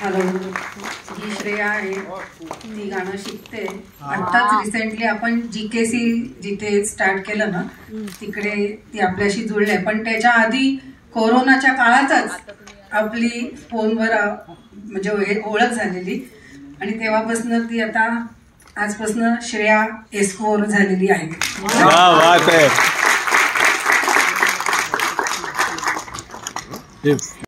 Hello, ही श्रेया आहे. ती गाणं शिकते. आत्ताच रिसेंटली आपण GKC जिथे स्टार्ट केलं ना तिकडे ती आपल्याशी जुळली आहे. पण त्याच्या आधी कोरोनाच्या काळातच आपली फोनवर म्हणजे ओळख झालेली आणि तेव्हापासून ती आता आजपासून श्रेया S4 झालेली आहे. वाह बात है.